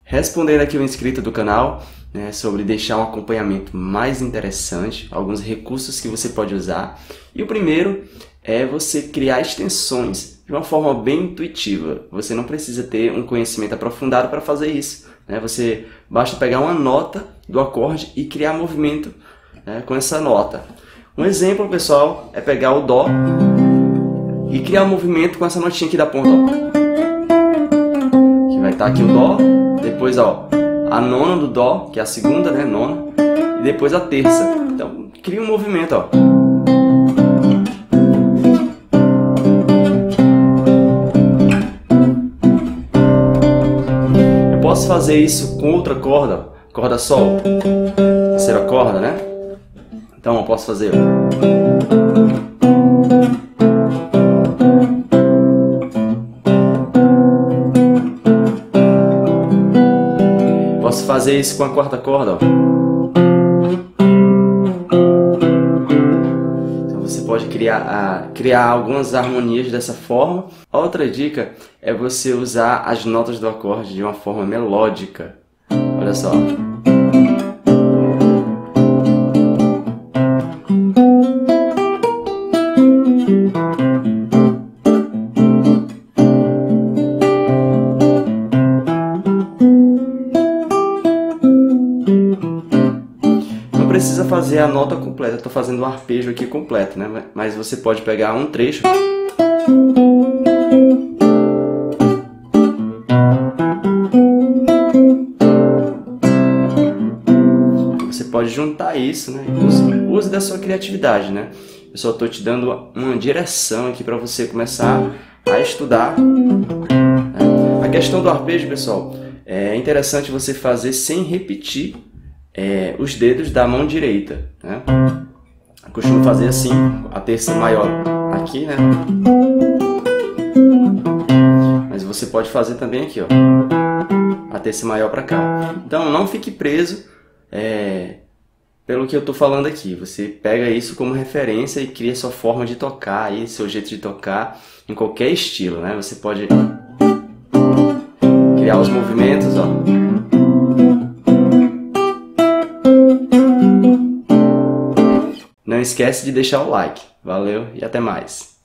Respondendo aqui o inscrito do canal, né, sobre deixar um acompanhamento mais interessante, alguns recursos que você pode usar. E o primeiro é você criar extensões de uma forma bem intuitiva. Você não precisa ter um conhecimento aprofundado para fazer isso, né? Você basta pegar uma nota do acorde e criar movimento, né, com essa nota. Um exemplo, pessoal, é pegar o Dó e criar um movimento com essa notinha aqui da ponta, ó. Que vai estar aqui o Dó, depois ó, a nona do Dó, que é a segunda, né, nona, e depois a terça. Então, cria um movimento, ó. Eu posso fazer isso com outra corda, corda Sol, terceira corda, né? Então, eu posso fazer, posso fazer isso com a quarta corda, ó. Então você pode criar algumas harmonias dessa forma. Outra dica é você usar as notas do acorde de uma forma melódica. Olha só. Não precisa fazer a nota completa, estou fazendo um arpejo aqui completo, né? Mas você pode pegar um trecho você pode juntar isso, né? Use da sua criatividade, né? Eu só estou te dando uma direção aqui para você começar a estudar, né? A questão do arpejo, pessoal, é interessante você fazer sem repetir os dedos da mão direita, né? Eu costumo fazer assim, a terça maior aqui, né? Mas você pode fazer também aqui, ó, a terça maior para cá. Então não fique preso pelo que eu estou falando aqui. Você pega isso como referência e cria sua forma de tocar, aí, seu jeito de tocar em qualquer estilo, né? Você pode criar os movimentos, ó. Não esquece de deixar o like. Valeu e até mais.